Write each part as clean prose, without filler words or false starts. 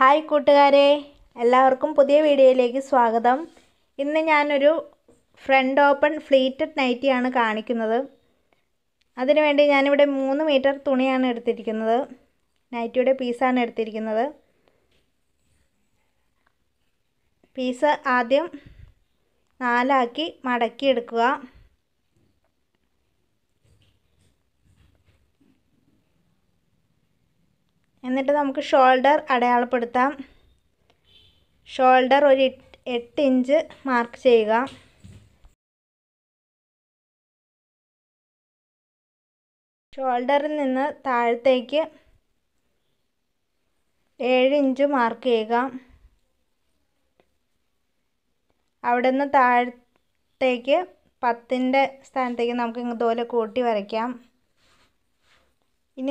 Hi കൂട്ടുകാരെ, എല്ലാവർക്കും പുതിയ വീഡിയോയിലേക്ക് സ്വാഗതം. ഇന്ന് ഞാനൊരു ഫ്രണ്ട് ഓപ്പൺ ഫ്ലീറ്റഡ് നൈറ്റിയാണ് കാണിക്കുന്നത്. അതിനുവേണ്ടി ഞാനിവിടെ 3 മീറ്റർ തുണിയാണ് എടുത്തിരിക്കുന്നത്. നൈറ്റിയുടെ പീസാണ് എടുത്തിരിക്കുന്നത്. പീസ് ആദ്യം 4 ആക്കി മടക്കി എടുക്കുക. എന്നിട്ട് നമുക്ക് ഷോൾഡർ അടയാളപ്പെടുത്താം. ഷോൾഡർ ഒരു 8 ഇഞ്ച് മാർക്ക് ചെയ്യുക. ഷോൾഡറിൽ നിന്ന് താഴത്തേക്ക് 7 ഇഞ്ച് മാർക്ക് ചെയ്യുക. അവിടെ നിന്ന് താഴത്തേക്ക് 10ൻ്റെ സ്ഥാനത്തേക്ക് നമുക്ക് ഇതുപോലെ കൂട്ടി വരയ്ക്കാം. ഇനി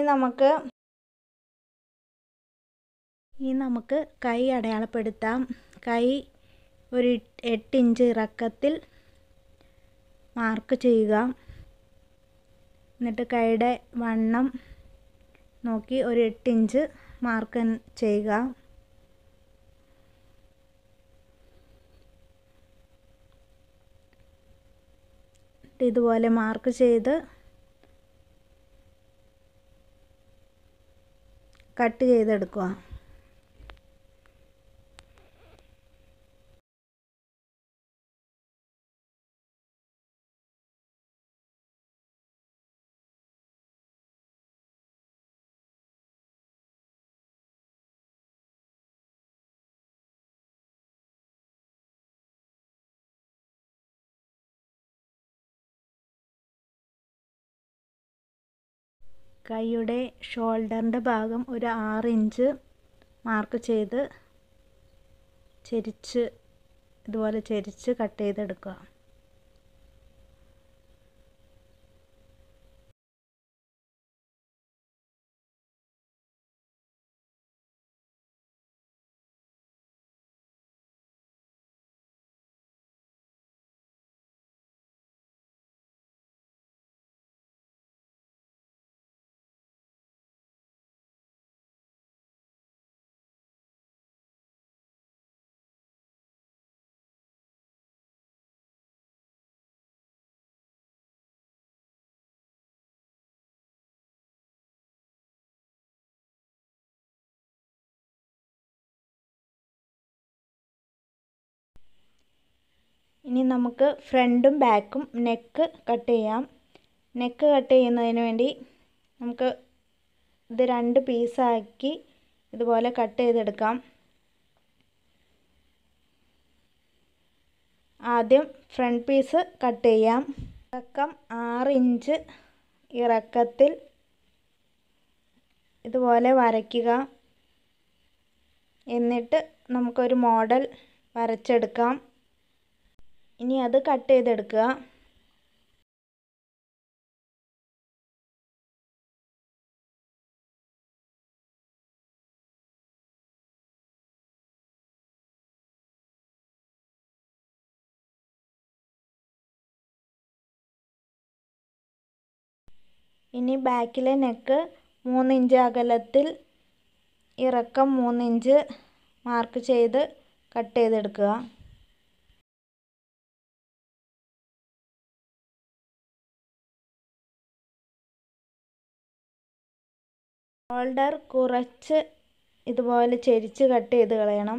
നമുക്ക് കൈ അടയാളപ്പെടുത്താം. കൈ ഒരു 8 ഇഞ്ച് ഇറക്കത്തിൽ മാർക്ക് ചെയ്യുക. എന്നിട്ട് കൈയുടെ വണ്ണം നോക്കി ഒരു 8 ഇഞ്ച് മാർക്ക് ചെയ്യുക. ഇതുപോലെ മാർക്ക് ചെയ്ത് കട്ട് ചെയ്തെടുക്കുക. കൈയുടെ ഷോൾഡറിൻ്റെ ഭാഗം ഒരു 6 ഇഞ്ച് മാർക്ക് ചെയ്ത് ഇതുപോലെ ചെരിച്ച് കട്ട് ചെയ്തെടുക്കുക. ഇനി നമുക്ക് ഫ്രണ്ടും ബാക്കും നെക്ക് കട്ട് ചെയ്യാം. നെക്ക് കട്ട് ചെയ്യുന്നതിന് വേണ്ടി നമുക്ക് ഇത് 2 പീസാക്കി ഇതുപോലെ കട്ട് ചെയ്തെടുക്കാം. ആദ്യം ഫ്രണ്ട് പീസ് കട്ട് ചെയ്യാം. ഇറക്കം 6 ഇഞ്ച് ഇറക്കത്തിൽ ഇതുപോലെ വരയ്ക്കുക. എന്നിട്ട് നമുക്കൊരു മോഡൽ വരച്ചെടുക്കാം. ഇനി അത് കട്ട് ചെയ്തെടുക്കുക. ഇനി ബാക്കിലെ നെക്ക് 3 ഇഞ്ച് അകലത്തിൽ ഇറക്കം 3 ഇഞ്ച് മാർക്ക് ചെയ്ത് കട്ട് ചെയ്തെടുക്കുക. ഷോൾഡർ കുറച്ച് ഇതുപോലെ ചെരിച്ച് കട്ട് ചെയ്ത് കളയണം.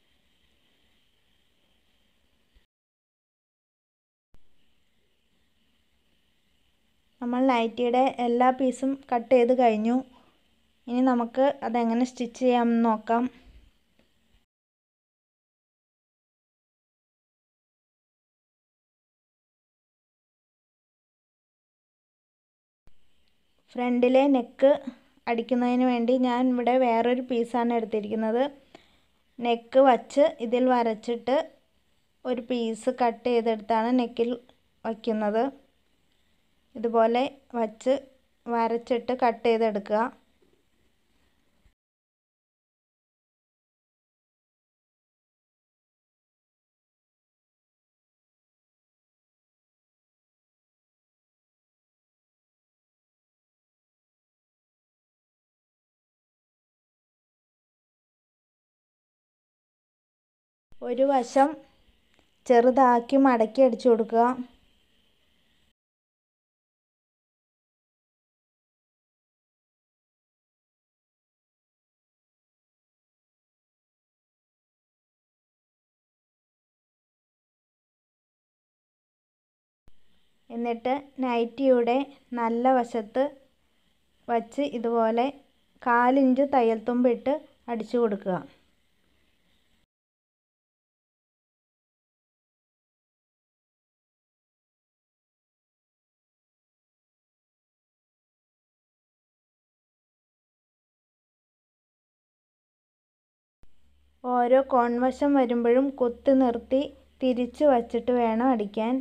നമ്മൾ നൈറ്റിയുടെ എല്ലാ പീസും കട്ട് ചെയ്ത് കഴിഞ്ഞു. ഇനി നമുക്ക് അതെങ്ങനെ സ്റ്റിച്ച് ചെയ്യാമെന്ന് നോക്കാം. ഫ്രണ്ടിലെ നെക്ക് അടിക്കുന്നതിന് വേണ്ടി ഞാൻ ഇവിടെ വേറൊരു പീസാണ് എടുത്തിരിക്കുന്നത്. നെക്ക് വച്ച് ഇതിൽ വരച്ചിട്ട് ഒരു പീസ് കട്ട് ചെയ്തെടുത്താണ് നെക്കിൽ വയ്ക്കുന്നത്. ഇതുപോലെ വച്ച് വരച്ചിട്ട് കട്ട് ചെയ്തെടുക്കുക. ഒരു വശം ചെറുതാക്കി മടക്കി അടിച്ചു കൊടുക്കുക. എന്നിട്ട് നൈറ്റിയുടെ നല്ല വശത്ത് വച്ച് ഇതുപോലെ 1/4 ഇഞ്ച് തയ്യൽ തുമ്പിട്ട് അടിച്ചു കൊടുക്കുക. ഓരോ കോൺവശം വരുമ്പോഴും കുത്തി നിർത്തി തിരിച്ച് വച്ചിട്ട് വേണം അടിക്കാൻ.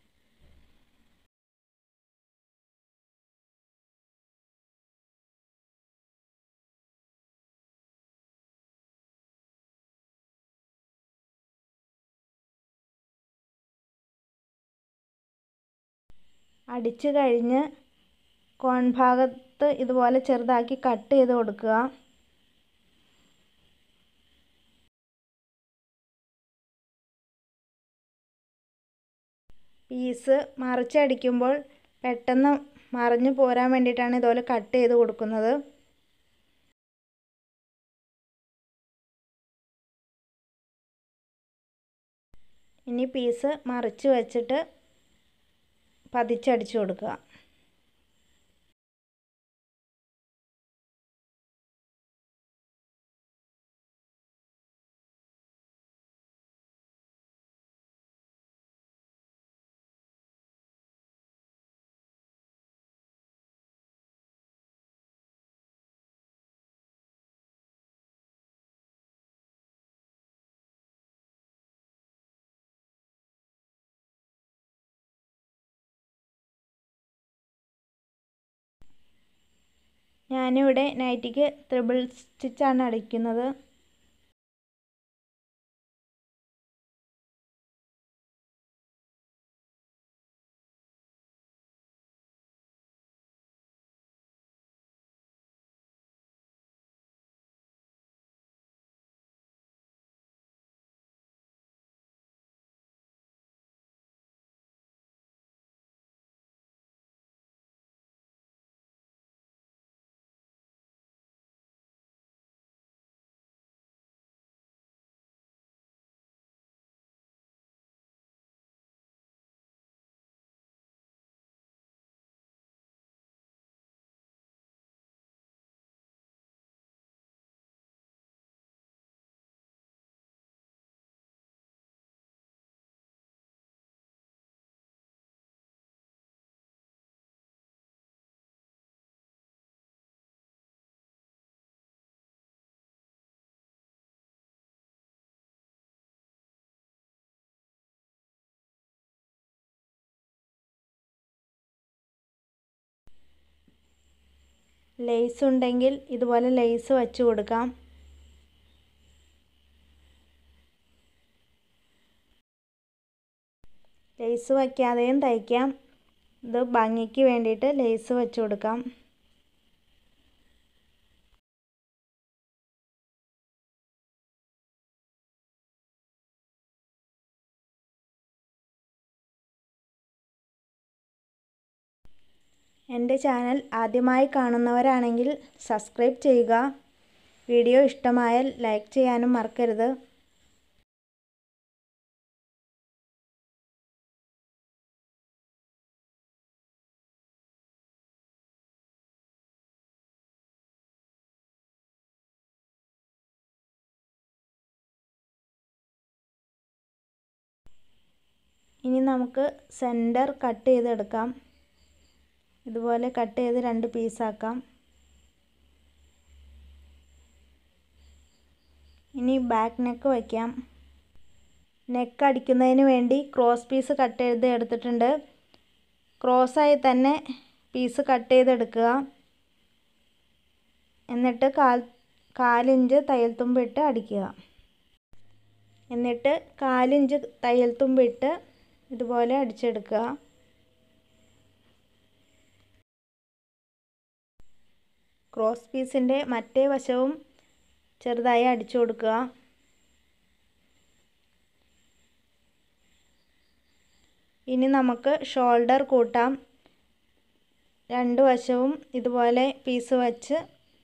അടിച്ചു കഴിഞ്ഞ് കോൺഭാഗത്ത് ഇതുപോലെ ചെറുതാക്കി കട്ട് ചെയ്ത് കൊടുക്കുക. പീസ് മറിച്ചടിക്കുമ്പോൾ പെട്ടെന്ന് മറിഞ്ഞു പോരാൻ വേണ്ടിയിട്ടാണ് ഇതുപോലെ കട്ട് ചെയ്ത് കൊടുക്കുന്നത്. ഇനി പീസ് മറിച്ച് വെച്ചിട്ട് പതിച്ചടിച്ചു കൊടുക്കുക. ഞാനിവിടെ നൈറ്റിക്ക് ത്രിബിൾ സ്റ്റിച്ചാണ് അടിക്കുന്നത്. ലേസ് ഉണ്ടെങ്കിൽ ഇതുപോലെ ലേസ് വച്ച് കൊടുക്കാം. ലേസ് വയ്ക്കാതെയും തയ്ക്കാം. ഇത് ഭംഗിക്ക് വേണ്ടിയിട്ട് ലേസ് വെച്ച് കൊടുക്കാം. എൻ്റെ ചാനൽ ആദ്യമായി കാണുന്നവരാണെങ്കിൽ സബ്സ്ക്രൈബ് ചെയ്യുക. വീഡിയോ ഇഷ്ടമായാൽ ലൈക്ക് ചെയ്യാനും മറക്കരുത്. ഇനി നമുക്ക് സെൻറ്റർ കട്ട് ചെയ്തെടുക്കാം. ഇതുപോലെ കട്ട് ചെയ്ത് 2 പീസാക്കാം. ഇനി ബാക്ക് നെക്ക് വയ്ക്കാം. നെക്ക് അടിക്കുന്നതിന് വേണ്ടി ക്രോസ് പീസ് കട്ട് ചെയ്ത് എടുത്തിട്ടുണ്ട്. ക്രോസായി തന്നെ പീസ് കട്ട് ചെയ്തെടുക്കുക. എന്നിട്ട് 1/4 ഇഞ്ച് തയ്യൽ തുമ്പിട്ട് അടിക്കുക. എന്നിട്ട് 1/4 ഇഞ്ച് തയ്യൽ തുമ്പിട്ട് ഇതുപോലെ അടിച്ചെടുക്കുക. ക്രോസ് പീസിൻ്റെ മറ്റേ വശവും ചെറുതായി അടിച്ചു കൊടുക്കുക. ഇനി നമുക്ക് ഷോൾഡർ കൂട്ടാം. രണ്ട് വശവും ഇതുപോലെ പീസ് വച്ച്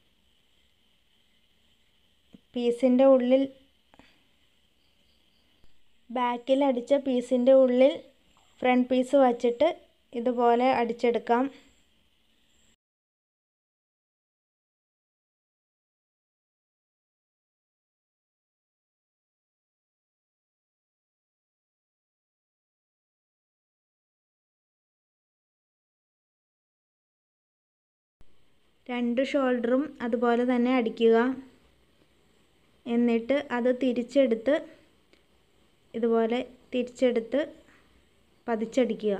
പീസിൻ്റെ ഉള്ളിൽ ബാക്കിൽ അടിച്ച പീസിൻ്റെ ഉള്ളിൽ ഫ്രണ്ട് പീസ് വച്ചിട്ട് ഇതുപോലെ അടിച്ചെടുക്കാം. രണ്ട് ഷോൾഡറും അതുപോലെ തന്നെ അടിക്കുക. എന്നിട്ട് അത് തിരിച്ചെടുത്ത് ഇതുപോലെ തിരിച്ചെടുത്ത് പതിച്ചടിക്കുക.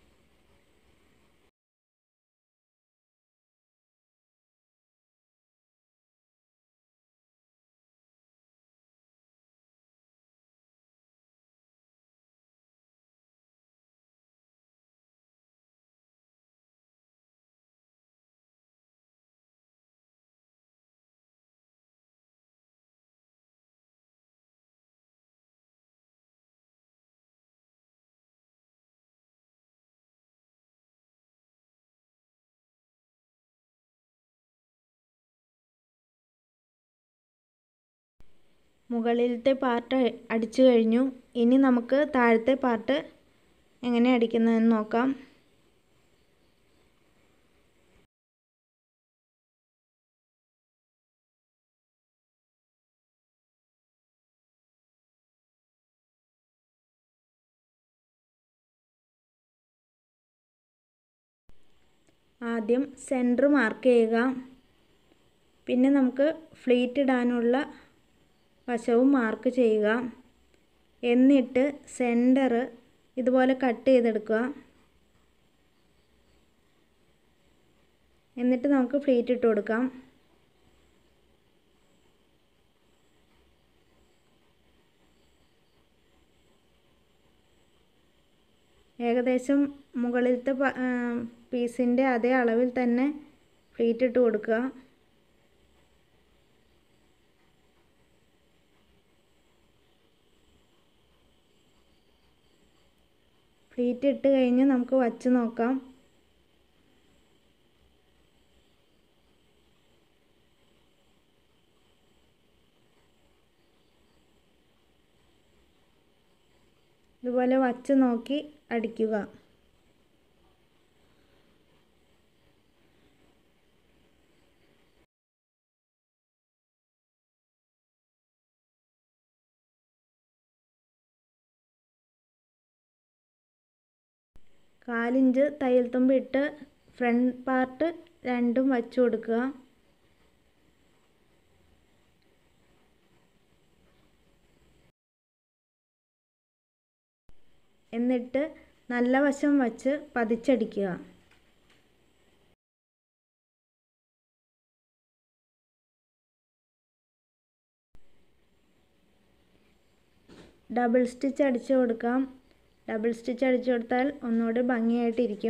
മുകളിലത്തെ പാർട്ട് അടിച്ചു കഴിഞ്ഞു. ഇനി നമുക്ക് താഴത്തെ പാർട്ട് എങ്ങനെ അടിക്കുന്നതെന്ന് നോക്കാം. ആദ്യം സെൻറ്റർ മാർക്ക് ചെയ്യുക. പിന്നെ നമുക്ക് ഫ്ലീറ്റ് ഇടാനുള്ള വശവും മാർക്ക് ചെയ്യുക. എന്നിട്ട് സെൻറ്റർ ഇതുപോലെ കട്ട് ചെയ്തെടുക്കുക. എന്നിട്ട് നമുക്ക് ഫ്ലീറ്റ് ഇട്ട് കൊടുക്കാം. ഏകദേശം മുകളിലത്തെ പീസിൻ്റെ അതേ അളവിൽ തന്നെ ഫ്ലീറ്റ് ഇട്ട് കൊടുക്കുക. ഫ്ലീറ്റ് ഇട്ട് കഴിഞ്ഞ് നമുക്ക് വച്ച് നോക്കാം. ഇതുപോലെ വച്ച് നോക്കി അടിക്കുക. കാലിഞ്ച് തയ്യൽ തുമ്പ് ഇട്ട് ഫ്രണ്ട് പാർട്ട് രണ്ടും വച്ചു കൊടുക്കുക. എന്നിട്ട് നല്ല വശം വച്ച് പതിച്ചടിക്കുക. ഡബിൾ സ്റ്റിച്ച് അടിച്ചു കൊടുക്കാം. ഡബിൾ സ്റ്റിച്ച് അടിച്ചു കൊടുത്താൽ ഒന്നുകൂടി ഭംഗിയായിട്ടിരിക്കും.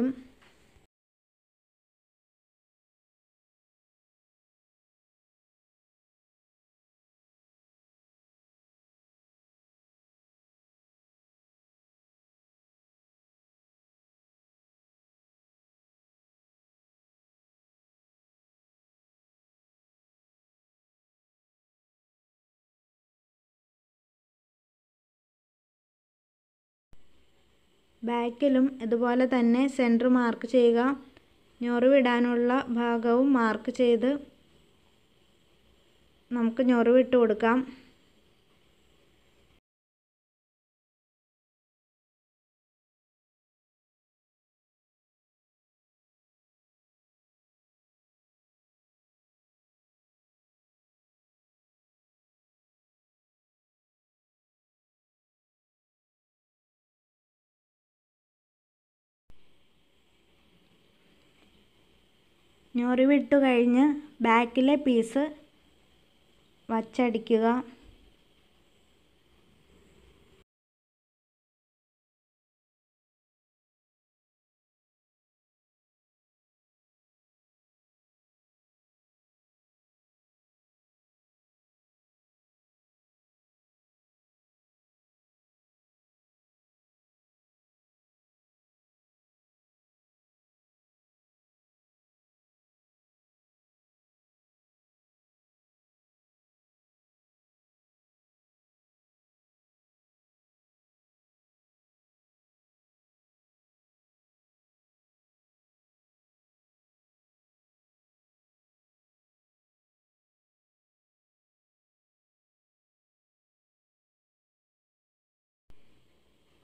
ബാക്കിലും ഇതുപോലെ തന്നെ സെൻറ്റർ മാർക്ക് ചെയ്യുക. ഞൊറിവിടാനുള്ള ഭാഗവും മാർക്ക് ചെയ്ത് നമുക്ക് ഞൊറിവിട്ട് കൊടുക്കാം. ഞൊറിവിട്ട് കഴിഞ്ഞ് ബാക്കിലെ പീസ് വച്ചടിക്കുക.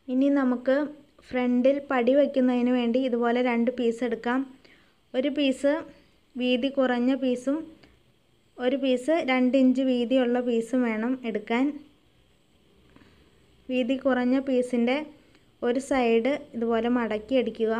ഇനി നമുക്ക് ഫ്രണ്ടിൽ പടി വയ്ക്കുന്നതിന് വേണ്ടി ഇതുപോലെ 2 പീസ് എടുക്കാം. ഒരു പീസ് വീതി കുറഞ്ഞ പീസും ഒരു പീസ് 2 ഇഞ്ച് വീതിയുള്ള പീസും വേണം എടുക്കാൻ. വീതി കുറഞ്ഞ പീസിൻ്റെ ഒരു സൈഡ് ഇതുപോലെ മടക്കി അടിക്കുക.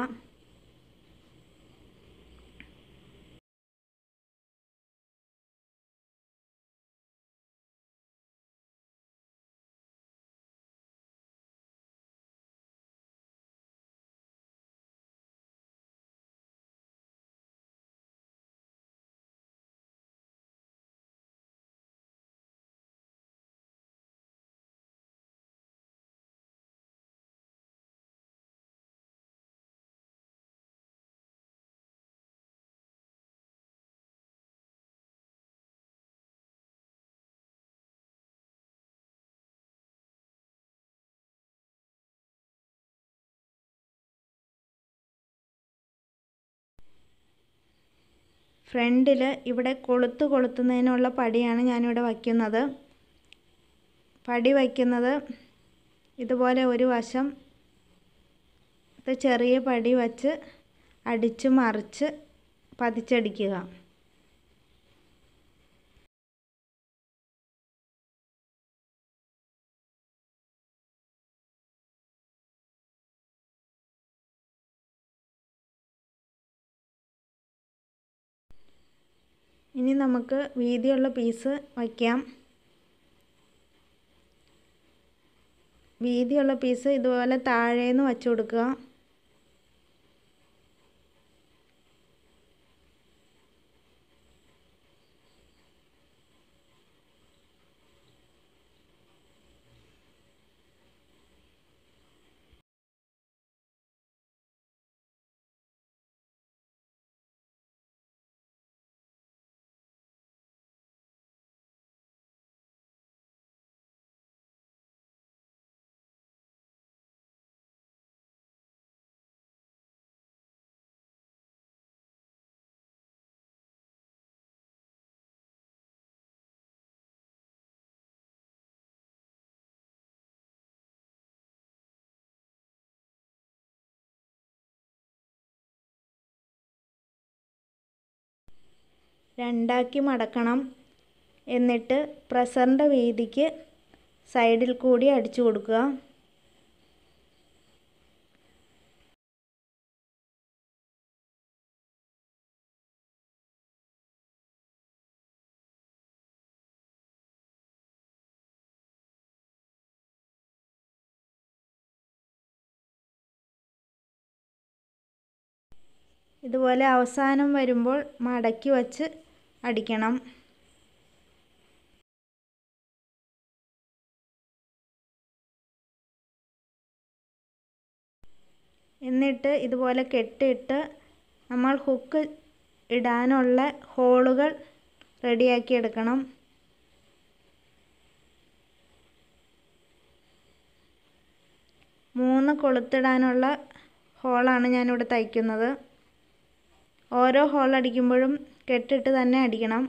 ഫ്രണ്ടിൽ ഇവിടെ കൊളുത്തുന്നതിനുള്ള പടിയാണ് ഞാനിവിടെ വയ്ക്കുന്നത്. പടി വയ്ക്കുന്നത് ഇതുപോലെ ഒരു വശം ചെറിയ പടി വച്ച് അടിച്ച് മറിച്ച് പതിച്ചടിക്കുക. ഇനി നമുക്ക് വീതിയുള്ള പീസ് വയ്ക്കാം. വീതിയുള്ള പീസ് ഇതുപോലെ താഴേന്ന് വച്ചു കൊടുക്കുക. രണ്ടാക്കി മടക്കണം. എന്നിട്ട് പ്രസറിൻ്റെ വീതിക്ക് സൈഡിൽ കൂടി അടിച്ചു കൊടുക്കുക. ഇതുപോലെ അവസാനം വരുമ്പോൾ മടക്കി വച്ച് അടിക്കണം. എന്നിട്ട് ഇതുപോലെ കെട്ടിയിട്ട് നമ്മൾ ഹുക്ക് ഇടാനുള്ള ഹോളുകൾ റെഡിയാക്കി എടുക്കണം. മൂന്ന് കൊളുത്തിടാനുള്ള ഹോളാണ് ഞാനിവിടെ തയ്ക്കുന്നത്. ഓരോ ഹോൾ അടിക്കുമ്പോഴും കെട്ടിട്ട് തന്നെ അടിക്കണം.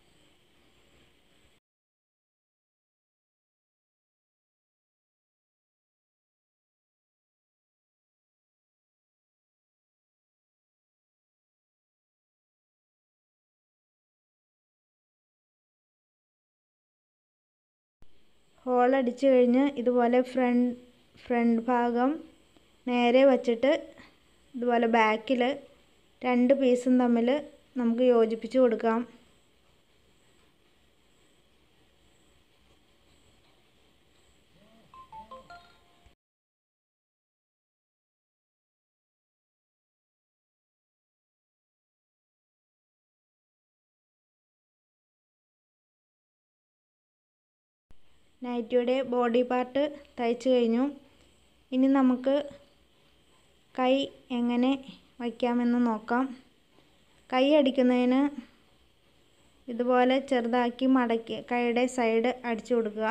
ഹോൾ അടിച്ചു കഴിഞ്ഞ് ഇതുപോലെ ഫ്രണ്ട് ഭാഗം നേരെ വച്ചിട്ട് ഇതുപോലെ ബാക്കിൽ 2 പീസും തമ്മിൽ നമുക്ക് യോജിപ്പിച്ച് കൊടുക്കാം. നൈറ്റിയുടെ ബോഡി പാർട്ട് തയ്ച്ചു കഴിഞ്ഞു. ഇനി നമുക്ക് കൈ എങ്ങനെ വയ്ക്കാമെന്ന് നോക്കാം. കൈ അടിക്കുന്നതിന് ഇതുപോലെ ചെറുതാക്കി മടക്കി കൈയുടെ സൈഡ് അടിച്ചു കൊടുക്കുക.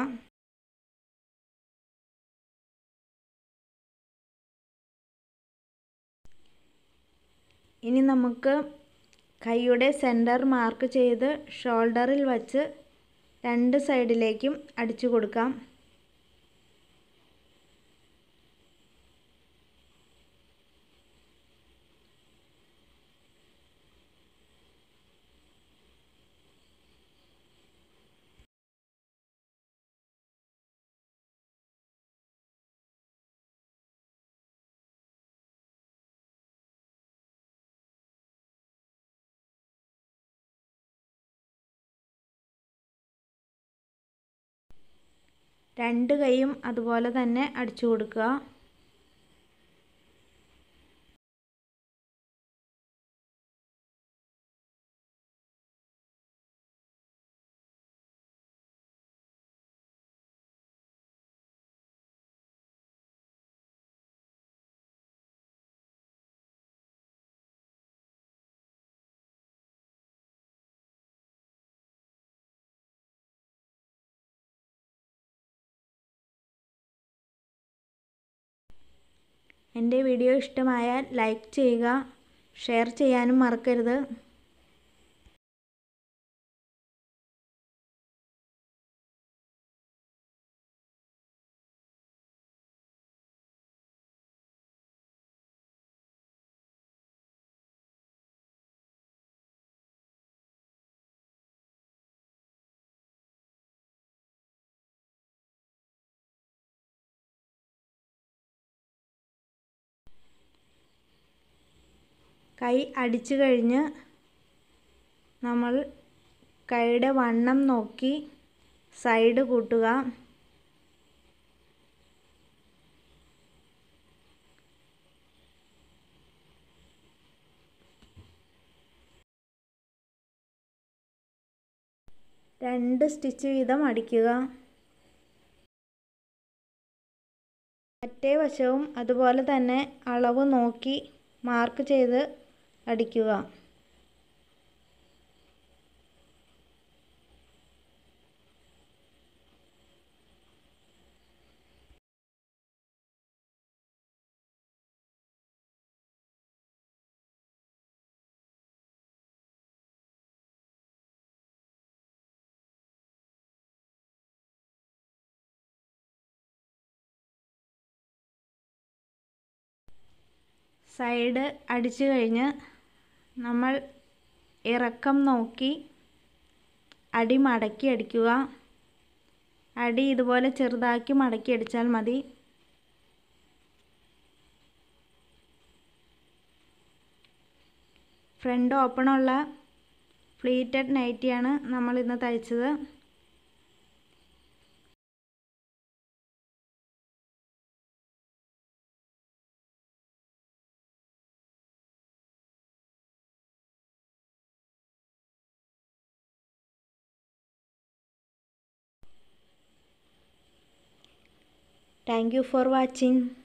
ഇനി നമുക്ക് കൈയുടെ സെൻറ്റർ മാർക്ക് ചെയ്ത് ഷോൾഡറിൽ വച്ച് 2 സൈഡിലേക്കും അടിച്ചു കൊടുക്കാം. രണ്ട് കൈയും അതുപോലെ തന്നെ അടിച്ചു കൊടുക്കുക. എൻ്റെ വീഡിയോ ഇഷ്ടമായാൽ ലൈക്ക് ചെയ്യുക, ഷെയർ ചെയ്യാനും മറക്കരുത്. കൈ അടിച്ചു കഴിഞ്ഞ് നമ്മൾ കൈയുടെ വണ്ണം നോക്കി സൈഡ് കൂട്ടുക. രണ്ട് സ്റ്റിച്ച് വീതം അടിക്കുക. മറ്റേ വശവും അതുപോലെ തന്നെ അളവ് നോക്കി മാർക്ക് ചെയ്ത് അടിക്കുക. സൈഡ് അടിച്ചു കഴിഞ്ഞ് നമ്മൾ ഇറക്കം നോക്കി അടി മടക്കി അടിക്കുക. അടി ഇതുപോലെ ചെറുതാക്കി മടക്കി അടിച്ചാൽ മതി. ഫ്രണ്ട് ഓപ്പണുള്ള പ്ലീറ്റഡ് നൈറ്റിയാണ് നമ്മൾ ഇന്ന് തയ്ച്ചത്. Thank you for watching.